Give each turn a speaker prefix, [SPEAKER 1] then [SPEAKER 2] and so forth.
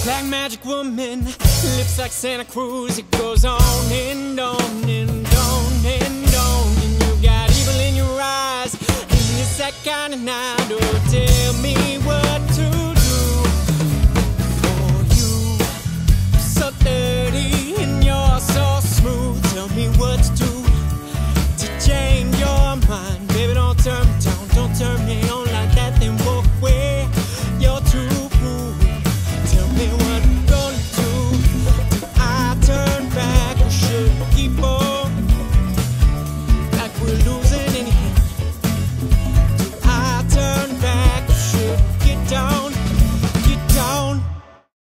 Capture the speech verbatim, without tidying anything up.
[SPEAKER 1] Black magic woman, lips like Santa Cruz. It goes on and on and on and on. And you got evil in your eyes, and it's that kind of night, oh,